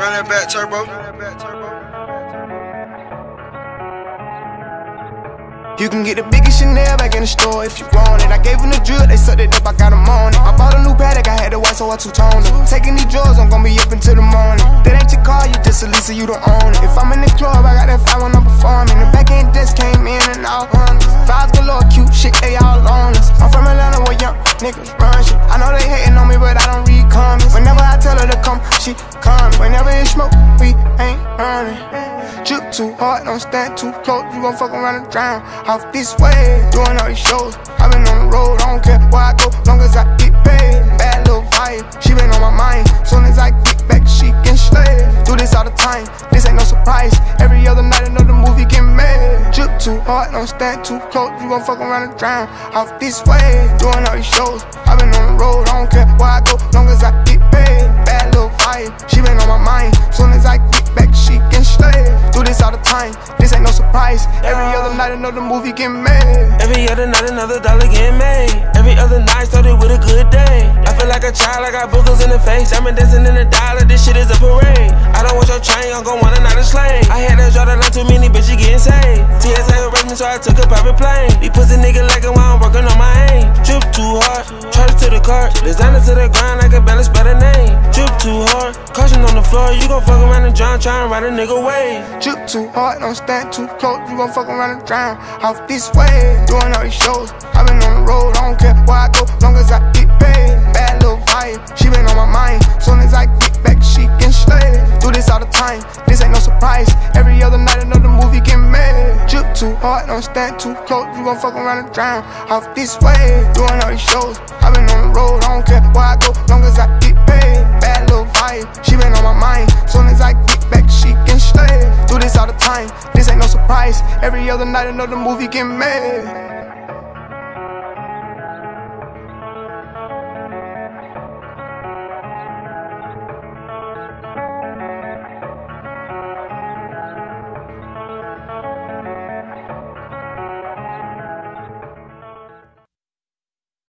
Run that back, turbo. You can get the biggest Chanel back in the store if you want it. I gave them the drill, they sucked it up, I got them on it. I bought a new Patek, I had the white, so I two-toned it. Taking these drugs, I'm gonna be up until the morning. That ain't your car, you just a Lisa, you don't own it. If I'm in the club, I got that 5 when I'm performing. The back end desk came in and all hundreds. Fives galore, cute shit, they all on us. I'm from Atlanta where young niggas run shit. I know they hating on me, but I don't read comments. Whenever I tell her to come, she coming. Whenever it's smoke, we ain't running. Drip too hard, don't stand too close. You gon' fuck around and drown. Off this way, doing all these shows. I been on the road, I don't care where I go, long as I get paid. Bad little vibe, she been on my mind. Soon as I get back, she can slay. Do this all the time, this ain't no surprise. Every other night another movie get made. Drip too hard, don't stand too close. You gon' fuck around and drown. Off this way, doing all these shows. I been on the road, I don't care where I go, long as I get paid. Bad little vibe, she been on my mind. Soon as I get back, she can slay. Do this all the time, this ain't no surprise. Every other night another movie get made. Every other night another dollar get made. Every other night started with a good day. I feel like a child, I got boogers in the face. I'm dancing in the dollar, this shit is a parade. I don't want your chain, I'm gon' want another slave. I had to draw the line, too many bitches getting saved. TSA arrested me, so I took a private plane. These pussy niggas like it while I'm working on my aim. Drip too hard, charge to the cart. Designer to the ground, I can barely spell the name. Drip too hard, caution on the floor. You gon' fuck around and drown, try and ride a nigga away. Drip too hard, don't stand too close. You gon' fuck around and drown. Off this way, doing all these shows. I been on the road, I don't care where I go, long as I get paid. Bad little vibe, she been on my mind. Soon as I get back, she can slay. Do this all the time, this ain't no surprise. Every other night another movie get made. Drip too hard, don't stand too close. You gon' fuck around and drown. Off this way, doing all these shows. I been on the road, I don't care where I go, long as I get paid. Bad little vibe, she been on my mind. Soon as I get back, she can slay. Do this all the time, this ain't no surprise. Every other night another movie get made.